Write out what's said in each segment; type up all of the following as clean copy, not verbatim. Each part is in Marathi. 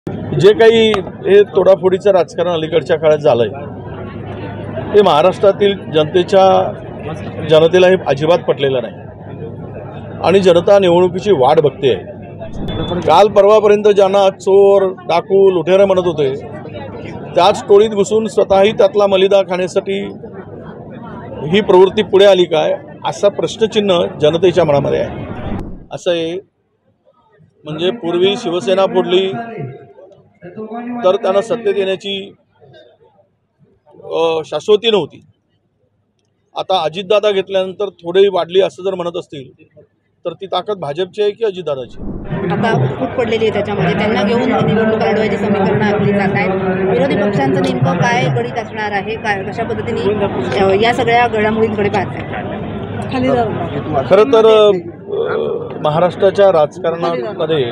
जे काही हे तोडाफोडीचं राजकारण अलीकडच्या काळात झालंय ते महाराष्ट्रातील जनतेला हे अजिबात पटलेलं नाही आणि जनता निवडणुकीची वाट बघते आहे। काल परवापर्यंत ज्यांना चोर डाकू लुटेरे म्हणत होते त्याच टोळीत घुसून स्वतःही त्यातला मलिदा खाण्यासाठी ही प्रवृत्ती पुढे आली काय असा प्रश्नचिन्ह जनतेच्या मनामध्ये आहे। असं आहे म्हणजे पूर्वी शिवसेना फोडली तर त्यांना सत्तेत येण्याची शाश्वती नव्हती। आता अजितदादा घेतल्यानंतर थोडी वाढली असं जर म्हणत असतील तर ती ताकद भाजपची आहे की अजितदादाची? आता फूट पडलेली आहे त्याच्यामध्ये, त्यांना घेऊन निवडणूक लढवायची समीकरणं आखली जात आहेत। विरोधी पक्षांचं नेमकं काय गणित असणार आहे, काय कशा पद्धतीने या सगळ्या घडामोडींकडे पाहताय? खरं तर महाराष्ट्राच्या राजकारणामध्ये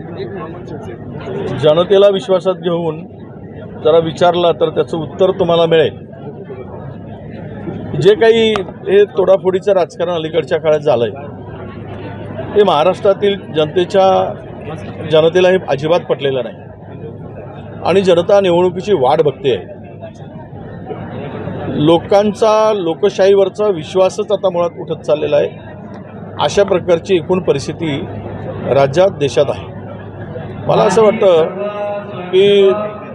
जनतेला विश्वासात घेऊन जरा विचारला तर त्याचं उत्तर तुम्हाला मिळेल। जे काही हे तोडाफोडीचं राजकारण अलीकडच्या काळात झालंय ते महाराष्ट्रातील जनतेला हे अजिबात पटलेलं नाही आणि जनता निवडणुकीची वाट बघते आहे। लोकांचा लोकशाहीवरचा विश्वासच आता मुळात उठत चाललेला आहे। अशा प्रकारची एकूण परिस्थिती राज्यात देशात आहे। मला असं वाटतं की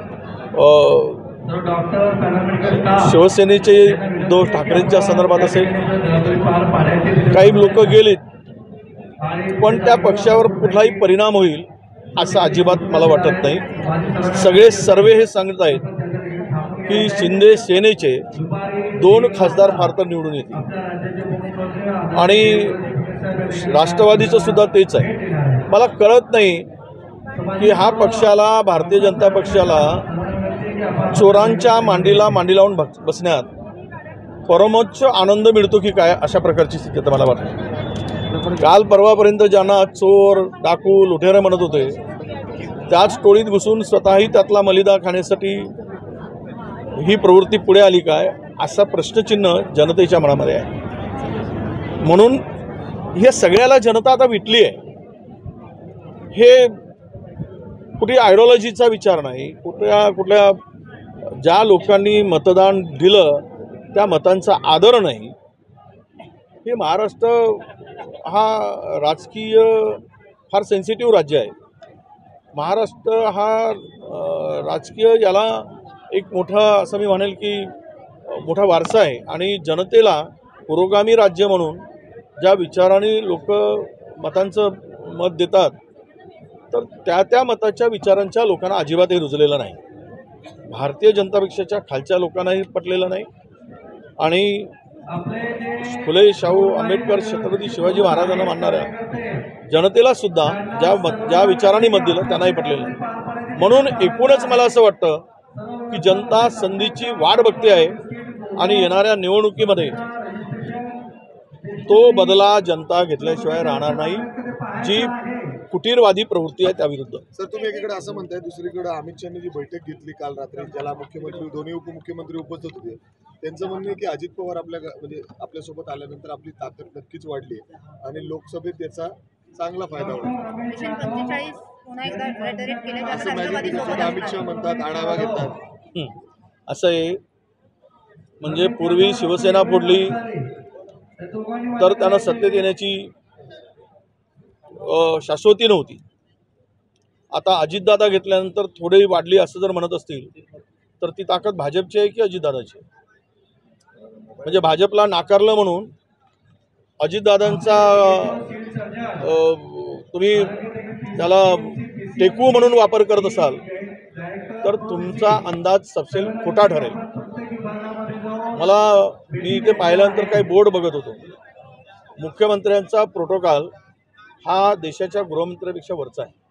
शिवसेनेचे उद्धव ठाकरेंच्या संदर्भात असेल काही लोक गेलीत पण त्या पक्षावर कुठलाही परिणाम होईल असं अजिबात मला वाटत नाही। सगळे सर्वे हे सांगत आहेत की शिंदे सेनेचे 2 खासदार फार तर निवडून येतील आणि राष्ट्रवादीचं सुद्धा तेच आहे। मला कळत नाही की हा पक्षाला भारतीय जनता पक्षाला चोरांच्या मांडीला मांडी लावून बसण्यात परमोच्च आनंद मिळतो की काय अशा प्रकारची स्थिती आता मला वाटते। काल परवापर्यंत ज्यांना चोर डाकू लुटेरे म्हणत होते त्याच टोळीत घुसून स्वतःही त्यातला मलिदा खाण्यासाठी ही प्रवृत्ती पुढे आली काय असा प्रश्नचिन्ह जनतेच्या मनामध्ये आहे। म्हणून हे सगळ्याला जनता आता विटली आहे। हे कुठे आयडिओलॉजीचा विचार नाही, कुठल्या ज्या लोकांनी मतदान दिलं त्या मतांचा आदर नाही। हे महाराष्ट्र हा राजकीय फार सेन्सिटिव्ह राज्य आहे। महाराष्ट्र हा राजकीय याला एक मोठा असं मी म्हणेल की मोठा वारसा आहे आणि जनतेला पुरोगामी राज्य म्हणून ज्या विचाराने लोक मतांचं मत देतात तर त्या मताच्या विचारांच्या लोकांना अजिबातही रुजलेलं नाही। भारतीय जनता पक्षाच्या खालच्या लोकांनाही पटलेलं नाही आणि फुले शाहू आंबेडकर छत्रपती शिवाजी महाराजांना मानणाऱ्या जनतेला सुद्धा ज्या विचारांनी मत दिलं त्यांनाही पटलेलं नाही। म्हणून एकूणच मला असं वाटतं की जनता संधीची वाट बघते आहे आणि येणाऱ्या निवडणुकीमध्ये तो बदला जनता घेतल्याशिवाय राहणार नाही जी कुटीरवादी प्रवृत्ती आहे त्याविरुद्ध। सर तुम्ही एकीकडे असं म्हणताय, दुसरीकडे अमित शहानी जी बैठक घेतली काल रात्री ज्याला मुख्यमंत्री दोन्ही उपमुख्यमंत्री उपस्थित होते त्यांचं म्हणणं आहे की अजित पवार आपल्यासोबत आल्यानंतर आपली ताकद नक्कीच वाढली आणि लोकसभेत त्याचा चांगला फायदा होईल। अमित शहा म्हणतात आढावा घेतात असं आहे म्हणजे पूर्वी शिवसेना फोडली तर त्यांना सत्तेत येण्याची शाश्वती नव्हती। आता अजितदादा घेतल्यानंतर थोडी वाढली असं जर म्हणत असतील तर ती ताकद भाजपची आहे की अजितदादाची? म्हणजे भाजपला नाकारलं म्हणून अजितदादांचा तुम्ही त्याला टेकू म्हणून वापर करत असाल तर तुमचा अंदाज सपशेल खोटा ठरेल। मी इथे पाहिल्यानंतर काही बोर्ड बघत होतो, मुख्यमंत्र्यांचा प्रोटोकॉल हा देशाच्या गृहमंत्र्यापेक्षा वरचा आहे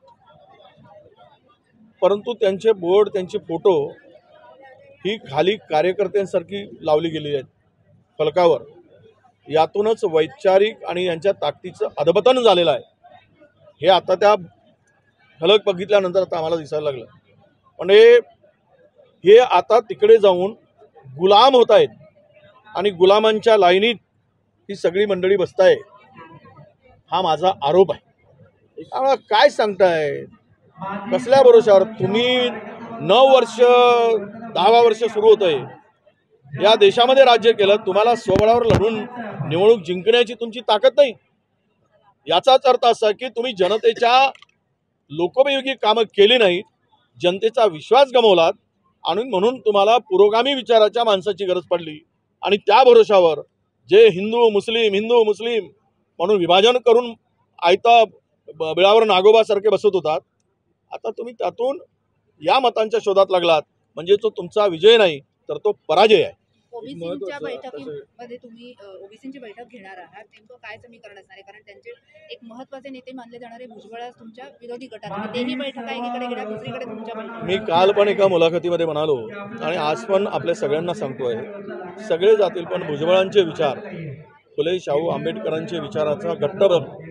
परंतु त्यांचे बोर्ड त्यांचे फोटो ही खाली कार्यकर्त्यांसारखी लावली गेली आहेत फलकावर। यातूनच वैचारिक आणि यांच्या ताकदीचं अधपतन झालेलं आहे। हे आता त्या फलक बघितल्यानंतर आता आम्हाला दिसायला लागलं। पण हे आता तिकडे जाऊन गुलाम होत आहेत आणि गुलामांच्या लाईनीत ही सगळी मंडळी बसताय हा माझा आरोप आहे। त्यामुळे काय सांगताय कसल्या भरोशावर तुम्ही 9 वर्ष 10 वर्ष सुरू होतंय या देशामध्ये राज्य केलं, तुम्हाला स्वबळावर लढून निवडणूक जिंकण्याची तुमची ताकद नाही। याचाच अर्थ असा की तुम्ही जनतेच्या लोकोपयोगी कामं केली नाहीत, जनतेचा विश्वास गमावलात आणि म्हणून तुम्हाला पुरोगामी विचाराच्या माणसाची गरज पडली आणि त्या भरोशावर जे हिंदू मुस्लिम म्हणून विभाजन करून आयता बिळावर नागोबासारखे बसत होतात, आता तुम्ही त्यातून या मतांच्या शोधात लागलात, म्हणजे तो तुमचा विजय नाही तर तो पराजय आहे। ओबीसींच्या बैठकीमध्ये तुम्ही ओबीसींची बैठक घेणार आहात, नेमकं काय समीकरण असणार आहे? कारण त्यांचे एक महत्त्वाचे नेते मानले जाणारे भुजबळ आज तुमच्या विरोधी गटात आहेत, तेही बैठका एकीकडे घेणार, दुसरीकडे तुमच्या बैठका। मी काल पण एका मुलाखतीमध्ये म्हणालो आणि आज पण आपल्या सगळ्यांना सांगतोय, सगळे जातील पण भुजबळांचे विचार, फुले शाहू आंबेडकरांचे विचाराचा घट्ट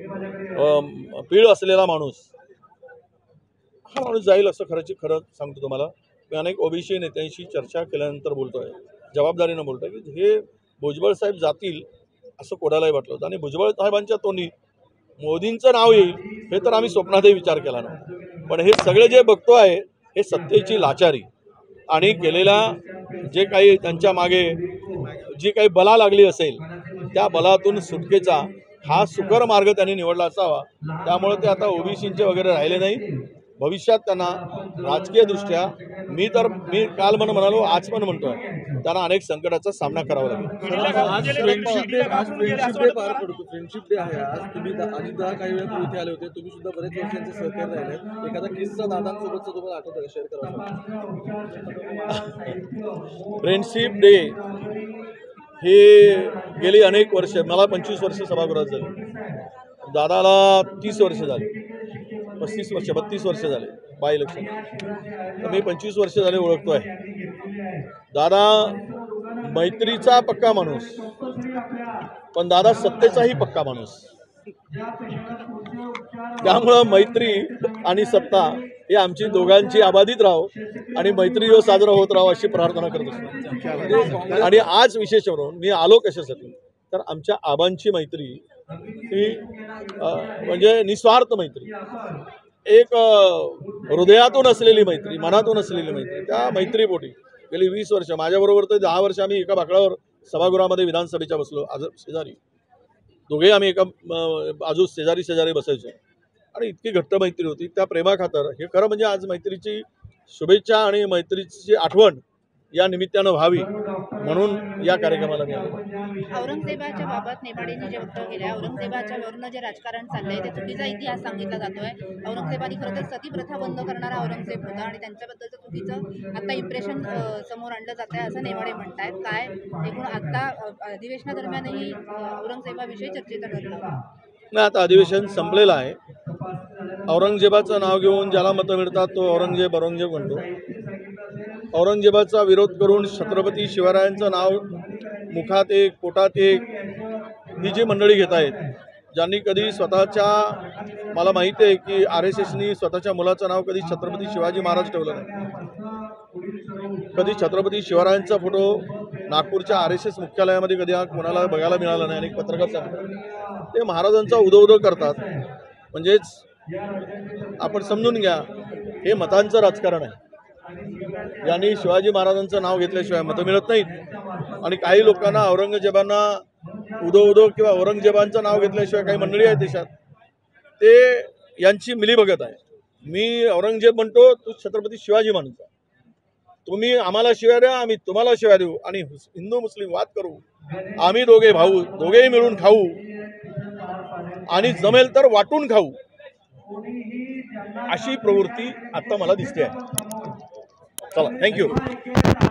पीळ असलेला माणूस हा माणूस जाईल असं खरं सांगतो तुम्हाला। मी अनेक ओबीसी नेत्यांशी चर्चा केल्यानंतर बोलतोय, जबाबदारीनं बोलतोय की हे भुजबळ साहेब जातील असं कोणालाही वाटलं होतं आणि भुजबळ साहेबांच्या तोंडी मोदींचं नाव येईल हे तर आम्ही स्वप्नातही विचार केला नव्हता। पण हे सगळे जे बघतोय हे सत्तेची लाचारी आणि केलेल्या जे काही त्यांच्या मागे जी काही बला लागली असेल त्या बलातून सुटकेचा हा सुकर मार्ग त्यांनी निवडला असावा। त्यामुळे ते आता ओबीसींचे वगैरे राहिले नाही, भविष्यात त्यांना राजकीय दृष्ट्या मी काल म्हणालो आज पण म्हणतोय त्यांना अनेक संकटाचा सामना करावा लागेल। आज फ्रेंडशिप डे पार पडतो, फ्रेंडशिप डे आहे आज। तुम्ही अजितदा काही वेळ इथे आले होते, तुम्ही सुद्धा बरेच वर्षांचे सहकार्य राहिले, एखादा किस्सा दादांसोबतचा तुम्हाला आठवतं का? शेअर करा। फ्रेंडशिप डे हे गेली अनेक वर्ष, मला 25 वर्ष सभागृहात झाली, दादाला 30 वर्ष झाली, 35 वर्ष 32 वर्ष झाले बाय इलेक्शन, तर मी 25 वर्ष झाले ओळखतोय। दादा मैत्रीचा पक्का माणूस, पण दादा सत्तेचाही पक्का माणूस, त्यामुळं मैत्री आणि सत्ता हे आमची दोघांची अबाधित राहो आणि मैत्री जो साजरा होत राहो अशी प्रार्थना करत असतो। आणि आज विशेष म्हणून मी आलो कशासाठी तर आमच्या आबांची मैत्री ही म्हणजे निस्वार्थ मैत्री, एक हृदयातून असलेली मैत्री, मनातून असलेली मैत्री, त्या मैत्रीपोटी गेली 20 वर्ष माझ्याबरोबर तर 10 वर्ष आम्ही एका बाकडावर सभागृहामध्ये विधानसभेच्या बसलो, आज शेजारी दोघे आम्ही एका बाजू शेजारी बसायचो आणि इतकी घट्ट मैत्री होती। त्या प्रेमाखातर हे खरं म्हणजे आज मैत्रीची शुभेच्छा आणि मैत्रीची आठवण या निमित्तानं व्हावी म्हणून या कार्यक्रमाला मी आलो। औरंगजेबाच्या बाबत नेमाडेंनी जे वक्तव्य केले, औरंगजेबाच्या वरनं जे राजकारण चाललंय ते चुकीचा इतिहास सांगितला जातोय। औरंगजेबाने खरं तर सती प्रथा बंद करणारा औरंगजेब होता आणि त्यांच्याबद्दलचं चुकीचं आता इम्प्रेशन समोर आणलं जात आहे असं नेमाडे म्हणतायत। काय एकूण आता अधिवेशनादरम्यानही औरंगजेबाविषयी चर्चेचा ठरलं नाही, आता अधिवेशन संपलेलं आहे। औरंगजेबाचं नाव घेऊन ज्याला मतं मिळतात तो औरंगजेब म्हणतो। औरंगजेबाचा विरोध करून छत्रपती शिवरायांचं नाव मुखात एक पोटात एक ही जी मंडळी घेत आहेत, ज्यांनी कधी स्वतःच्या, मला माहिती आहे की RSSनी स्वतःच्या मुलाचं नाव कधी छत्रपती शिवाजी महाराज ठेवलं नाही, कधी छत्रपती शिवरायांचा फोटो नागपूरच्या RSS मुख्यालयामध्ये कधी कोणाला बघायला मिळाला नाही। आणि पत्रकार सांगतात ते महाराजांचा उदो करतात, म्हणजेच आपण समजून घ्या हे मतांचं राजकारण आहे। यांनी शिवाजी महाराजांचं नाव घेतल्याशिवाय मतं मिळत नाहीत आणि काही लोकांना औरंगजेबांना उदो किंवा औरंगजेबांचं नाव घेतल्याशिवाय काही मंडळी आहेत देशात ते यांची मिलीभगत आहे। मी औरंगजेब म्हणतो, तू छत्रपती शिवाजी म्हणतो, तुम्ही आम्हाला शिव्या द्या आम्ही तुम्हाला शिव्या देऊ आणि हिंदू मुस्लिम वाद करू, आम्ही दोघे भाऊ दोघेही मिळून खाऊ आणि जमेल तर वाटून खाऊ, अशी प्रवृत्ती आता मला दिसते आहे। चला, थँक्यू।